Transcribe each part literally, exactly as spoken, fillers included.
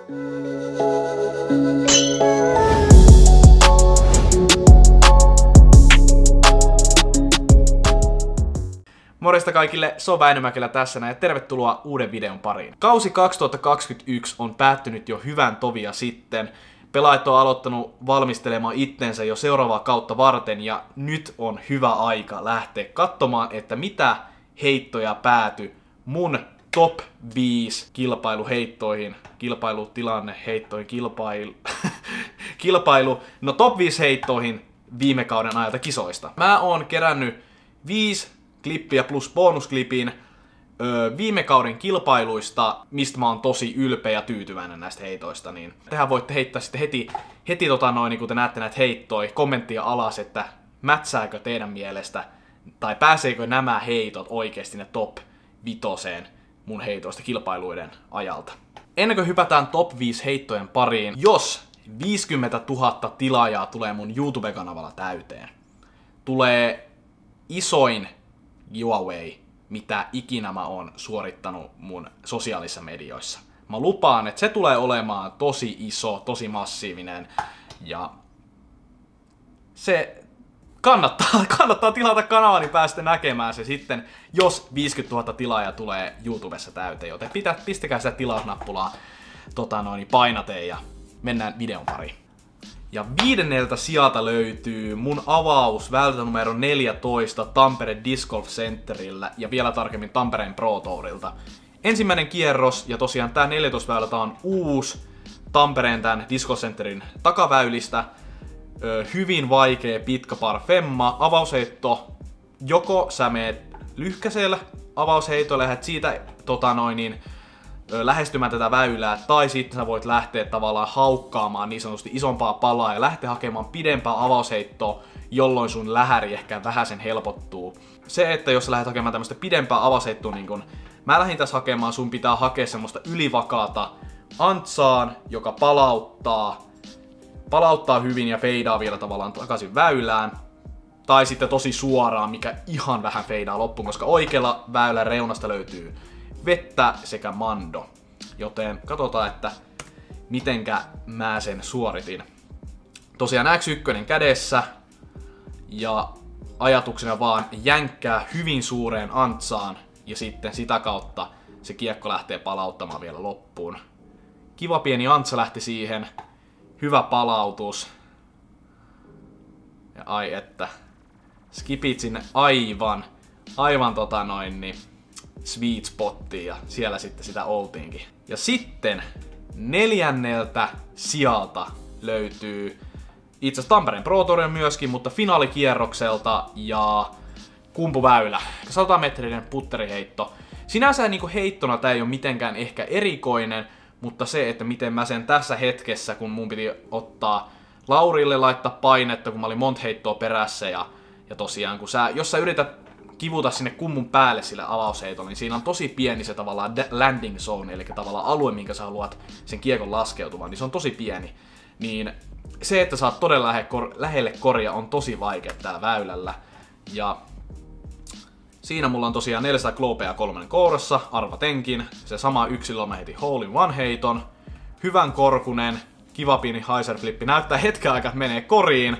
Morjesta kaikille, se on Väinö Mäkelä tässä näin ja tervetuloa uuden videon pariin. Kausi kaksituhattakaksikymmentäyksi on päättynyt jo hyvän tovia sitten. Pelaajat on aloittanut valmistelemaan itsensä jo seuraavaa kautta varten ja nyt on hyvä aika lähteä katsomaan, että mitä heittoja pääty mun top viisi kilpailuheittoihin, kilpailutilanne heittoihin, kilpailu, kilpailu, no top viisi heittoihin viime kauden ajalta kisoista. Mä oon kerännyt viisi klippiä plus bonusklipin öö, viime kauden kilpailuista, mistä mä oon tosi ylpeä ja tyytyväinen näistä heitoista. Niin tehän voitte heittää sitten heti, heti tota noin, niin kun te näette näitä heittoja, kommenttia alas, että mätsääkö teidän mielestä, tai pääseekö nämä heitot oikeasti ne top vitoseen mun heitoista kilpailuiden ajalta. Ennen kuin hypätään top viisi heittojen pariin, jos viisikymmentätuhatta tilaajaa tulee mun YouTube-kanavalla täyteen, tulee isoin giveaway, mitä ikinä mä oon suorittanut mun sosiaalisissa medioissa. Mä lupaan, että se tulee olemaan tosi iso, tosi massiivinen ja se kannattaa, kannattaa tilata kanavani niin päästä näkemään se sitten, jos viisikymmentätuhatta tilaajaa tulee YouTubessa täyteen, joten pitää, pistäkää sitä tilausnappulaa tota noin, painateen ja mennään videon pariin. Ja viidenneltä sieltä löytyy mun avaus väylä numero neljätoista Tampere Disc Golf Centerillä ja vielä tarkemmin Tampereen Pro Tourilta. Ensimmäinen kierros ja tosiaan tää neljätoista väylä tää on uusi Tampereen tän Disc Golf Centerin takaväylistä. Ö, hyvin vaikea pitkä par femma. Avausheitto, joko sä meet lyhkäisellä avausheitolla ja lähdet siitä tota noin niin, lähestymään tätä väylää, tai sitten sä voit lähteä tavallaan haukkaamaan niin sanotusti isompaa palaa ja lähteä hakemaan pidempää avausheittoa, jolloin sun lähäri ehkä vähäsen helpottuu. Se, että jos sä lähdet hakemaan tämmöistä pidempää avausheittoa, niin kun mä lähdin tässä hakemaan, sun pitää hakea semmoista ylivakaata antsaan, joka palauttaa, palauttaa hyvin ja feidaa vielä tavallaan takaisin väylään. Tai sitten tosi suoraan, mikä ihan vähän feidaa loppuun, koska oikealla väylän reunasta löytyy vettä sekä mando. Joten katsotaan, että mitenkä mä sen suoritin. Tosiaan X yksi kädessä ja ajatuksena vaan jänkkää hyvin suureen antsaan ja sitten sitä kautta se kiekko lähtee palauttamaan vielä loppuun. Kiva pieni antsa lähti siihen. Hyvä palautus. Ja ai että. Skipit sinne aivan, aivan tota noin niin sweet spottiin ja siellä sitten sitä oltiinkin. Ja sitten neljänneltä sijalta löytyy itse asiassa Tampereen Pro Tourin myöskin, mutta finaalikierrokselta ja kumpuväylä. sata metrinen putteriheitto. Sinänsä niin kuin heittona tää ei ole mitenkään ehkä erikoinen, mutta se, että miten mä sen tässä hetkessä, kun mun piti ottaa Laurille laittaa painetta, kun mä olin monta heittoa perässä ja, ja tosiaan kun sä, jos sä yrität kivuta sinne kummun päälle sille avausheitolle, niin siinä on tosi pieni se tavallaan landing zone, eli tavallaan alue, minkä sä haluat sen kiekon laskeutumaan, niin se on tosi pieni. Niin se, että saat todella lähe, kor, lähelle koria, on tosi vaikea täällä väylällä. Ja siinä mulla on tosiaan neljäsataa klopea kolmannen kourassa, arvatenkin. Se sama yksilö mä heitin hole in one heiton. Hyvän korkunen, kiva pieni hyserflippi. Näyttää hetken aikaa, että menee koriin.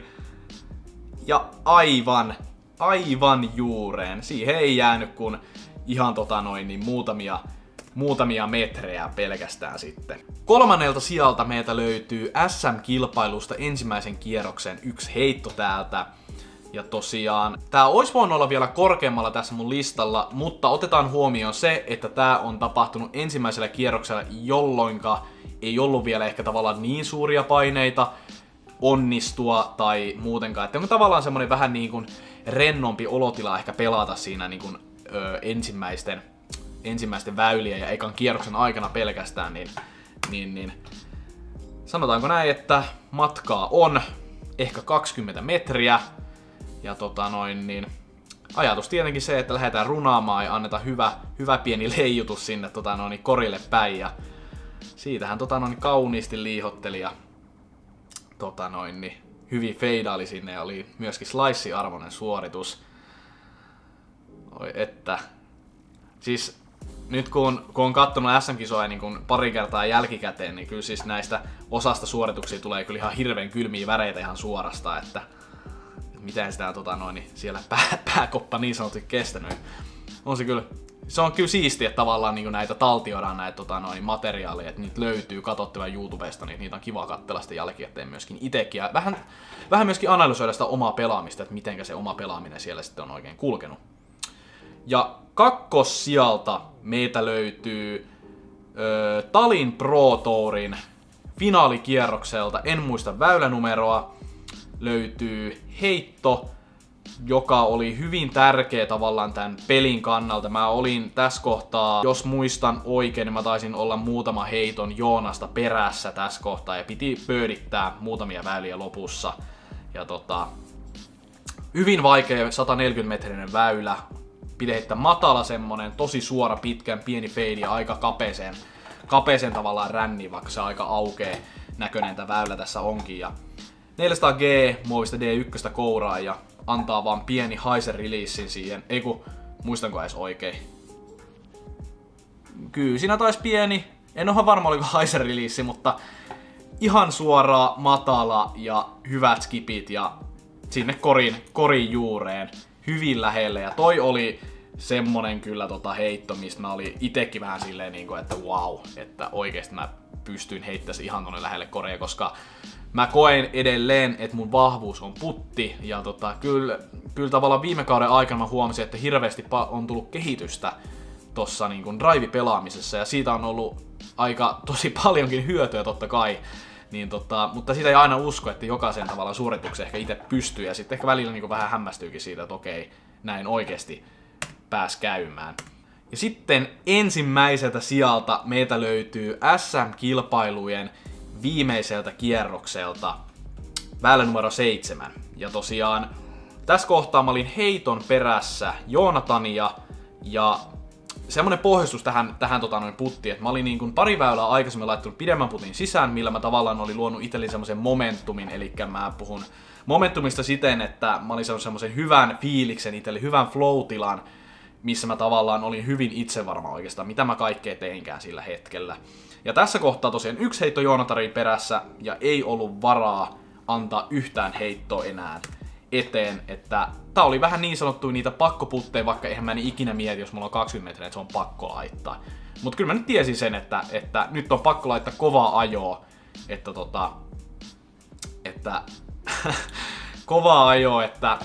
Ja aivan Aivan juureen. Siihen ei jäänyt kuin ihan tota noin, niin muutamia, muutamia metrejä pelkästään sitten. Kolmannelta sijalta meiltä löytyy S M-kilpailusta ensimmäisen kierroksen yksi heitto täältä. Ja tosiaan, tää olisi voinut olla vielä korkeammalla tässä mun listalla, mutta otetaan huomioon se, että tää on tapahtunut ensimmäisellä kierroksella, jolloinka ei ollut vielä ehkä tavallaan niin suuria paineita onnistua tai muutenkaan. Että on tavallaan semmonen vähän niin kuin rennompi olotila ehkä pelata siinä niin kuin, ö, ensimmäisten, ensimmäisten väylien ja ekan kierroksen aikana pelkästään, niin, niin, niin sanotaanko näin, että matkaa on ehkä kaksikymmentä metriä ja tota noin, niin ajatus tietenkin se, että lähdetään runaamaan ja annetaan hyvä, hyvä pieni leijutus sinne tota noin, korille päin ja siitähän tota noin, kauniisti liihotteli ja tota noin, niin hyvin feidaali sinne ja oli myöskin slice-arvoinen suoritus. Oi että. Siis nyt kun, kun on kattonut S M-kisoja niin kun pari kertaa jälkikäteen, niin kyllä siis näistä osasta suorituksia tulee kyllä ihan hirveän kylmiä väreitä ihan suorastaan, että miten sitä tota noin, niin siellä pää, pääkoppa niin sanotusti kestänyt. On se kyllä, se on kyllä siistiä, että tavallaan niin näitä taltioidaan näitä tota noin, materiaaleja, että niitä löytyy katsottavaa YouTubesta, niin niitä on kiva katsella sitä jälkikäteen myöskin itsekin. Ja vähän, vähän myöskin analysoida sitä omaa pelaamista, että mitenkä se oma pelaaminen siellä sitten on oikein kulkenut. Ja kakkossijalta meitä löytyy ö, Talin Pro Tourin finaalikierrokselta, en muista väylänumeroa, löytyy heitto, joka oli hyvin tärkeä tavallaan tämän pelin kannalta. Mä olin tässä kohtaa, jos muistan oikein, niin mä taisin olla muutama heiton Joonasta perässä tässä kohtaa ja piti pöydittää muutamia väyliä lopussa. Ja tota, hyvin vaikea sata neljäkymmentä metrinen väylä. Piti heittää matala semmonen, tosi suora, pitkän, pieni fade ja aika kapeeseen, kapeeseen tavallaan ränni, vaikka se aika aukee näköinen tämä väylä tässä onkin. Ja neljäsataa G muovista D yksi kouraa ja antaa vaan pieni haiser releasein siihen. Ei kun, muistanko edes oikein? Kyllä, siinä taisi pieni. En ole varma oliko haiser release, mutta ihan suoraa, matala ja hyvät skipit ja sinne korin, korin juureen. Hyvin lähelle ja toi oli semmonen kyllä tota heitto, mistä mä olin itekin vähän silleen niinku, että wow, että oikeesti mä pystyin heittämään ihan tonne lähelle korea, koska mä koen edelleen, että mun vahvuus on putti ja tota, kyllä, kyllä tavallaan viime kauden aikana mä huomasin, että hirveästi on tullut kehitystä tossa niin kuin drive-pelaamisessa ja siitä on ollut aika tosi paljonkin hyötyä totta kai. Niin tota, mutta sitä ei aina usko, että jokaisen tavallaan suorituksen ehkä itse pystyy ja sitten ehkä välillä niin kuin vähän hämmästyykin siitä, että okei, näin oikeasti pääs käymään. Ja sitten ensimmäiseltä sijalta meiltä löytyy S M-kilpailujen viimeiseltä kierrokselta väylä numero seitsemän. Ja tosiaan tässä kohtaa mä olin heiton perässä Joonatania ja semmonen pohjustus tähän, tähän tota noin puttiin, että mä olin niin kuin pari väylää aikaisemmin laittanut pidemmän putin sisään, millä mä tavallaan olin luonut itselleni semmosen momentumin, eli mä puhun momentumista siten, että mä olin saanut semmosen hyvän fiiliksen itselle, hyvän flow-tilan, missä mä tavallaan olin hyvin itsevarma oikeastaan, mitä mä kaikkea teinkään sillä hetkellä. Ja tässä kohtaa tosiaan yksi heitto Joonatarin perässä ja ei ollut varaa antaa yhtään heittoa enää eteen, että tää oli vähän niin sanottu niitä pakkoputteja, vaikka eihän mä en ikinä mieti, jos mulla on kaksikymmentä metriä, että se on pakko laittaa. Mut kyllä mä nyt tiesin sen, että, että nyt on pakko laittaa kovaa ajoa, että tota, että kovaa ajoa, että,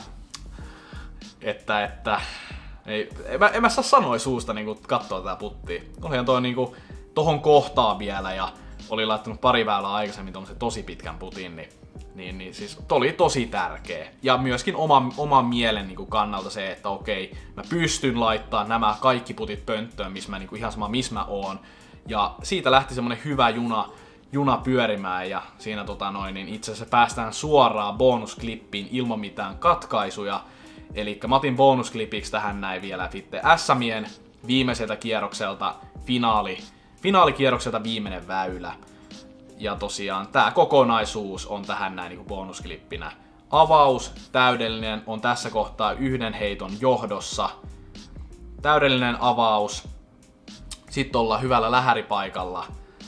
että, että, ei, en, mä, en mä saa sanoa suusta niinku katsoa tää puttia. Olihan toi niinku tohon kohtaan vielä ja oli laittanut pari väylää aikaisemmin tommosen tosi pitkän putin, niin Niin, niin siis oli tosi tärkeä. Ja myöskin oma, oman mielen niin kuin kannalta se, että okei, mä pystyn laittaa nämä kaikki putit pönttöön, missä mä niin kuin ihan sama missä mä oon. Ja siitä lähti semmonen hyvä juna, juna pyörimään ja siinä tota noin, niin itse asiassa päästään suoraan bonusklippiin ilman mitään katkaisuja. Eli mä otin bonusklipiksi tähän näin vielä sitten S Mien viimeiseltä kierrokselta finaali, finaalikierrokselta viimeinen väylä. Ja tosiaan tää kokonaisuus on tähän näin niinku bonusklippinä. Avaus, täydellinen, on tässä kohtaa yhden heiton johdossa. Täydellinen avaus. Sitten ollaan hyvällä lähäripaikalla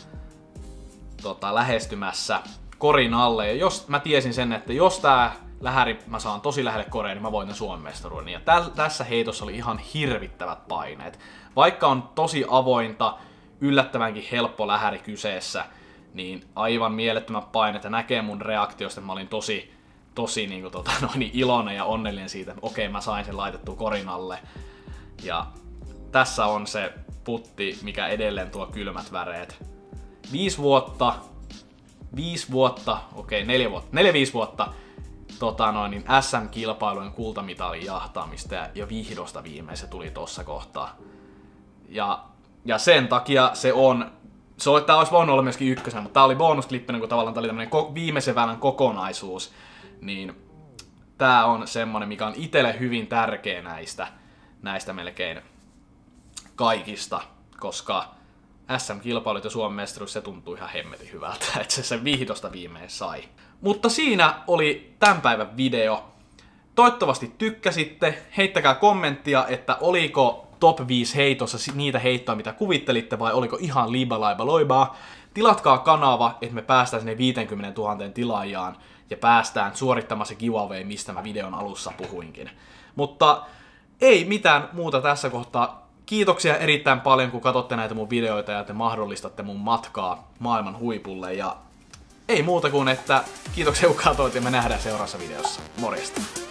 tota, lähestymässä korin alle. Ja jos mä tiesin sen, että jos tää lähäri mä saan tosi lähelle koreen, niin mä voitan Suomen mestaruuden. Ja täl, tässä heitossa oli ihan hirvittävät paineet. Vaikka on tosi avointa, yllättävänkin helppo lähäri kyseessä, niin aivan mielettömät paineet ja näkee mun reaktiosta, että mä olin tosi, tosi niin kuin, tota, noin, iloinen ja onnellinen siitä, että okei, mä sain sen laitettua korin alle. Ja tässä on se putti, mikä edelleen tuo kylmät väreet. Viisi vuotta, viisi vuotta, okei, neljä vuotta, neljä viisi vuotta tota, noin, niin S M-kilpailujen kultamitalin jahtaamista ja, ja vihdosta viimein se tuli tossa kohtaa. Ja, ja sen takia se on Se oli, tää olisi voinut olla myöskin ykkösenä, mutta tää oli bonusklippinen, kun tavallaan tää oli tämmönen ko- viimeisen välän kokonaisuus. Niin tää on semmonen, mikä on itelle hyvin tärkeä näistä, näistä melkein kaikista, koska S M-kilpailut ja Suomen mestaruus, se tuntuu ihan hemmetin hyvältä, että se sen vihdosta viimein sai. Mutta siinä oli tämän päivän video. Toivottavasti tykkäsitte. Heittäkää kommenttia, että oliko top viisi heitossa niitä heittoja, mitä kuvittelitte, vai oliko ihan liiba laiba loibaa. Tilatkaa kanava, että me päästään sinne viisikymmentätuhatta tilaajaan ja päästään suorittamaan se giveaway, mistä mä videon alussa puhuinkin. Mutta ei mitään muuta tässä kohtaa. Kiitoksia erittäin paljon, kun katsotte näitä mun videoita ja te mahdollistatte mun matkaa maailman huipulle. Ja ei muuta kuin, että kiitoksia kun katsoit ja me nähdään seuraavassa videossa. Morjesta!